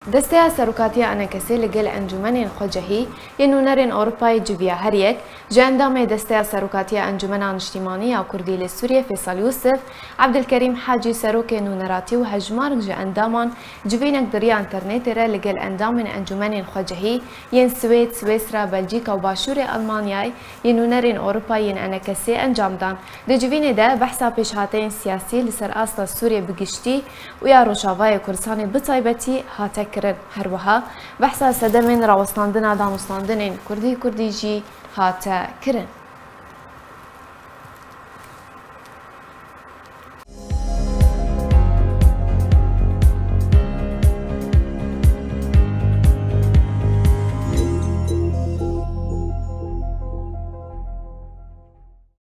دەستەیە سەرۆکاتیە ئەنەکەسێ لەگەڵ ئەنجومەنێن خۆجەهی یە نونەرێن ئەوروپای جوڤیا هەریەک ji endamê desteya serokatiya Encumena Niştimanî ya Kurdî li Sûriyê Fêsal Yûsuf, Abdilkerîm Hacî serokê nûneratî û hejmarek ji endaman civînek diriya internetê re ligel endamên encûmenên xwecehî yên Swêd, Swêsra, Belcîka û Başûrê Almanyayê yên nûnerên Ewropayê yên enekesê encam dan. Di civînê de behsa pêşhateyên siyasî li ser asta Sûriyê bi giştî û ya Rojavayê Kurdistanê bi taybetî hate kirin. Her wiha behsa sedemên rawestandina danûstandinên Kurdî jî hate kirin.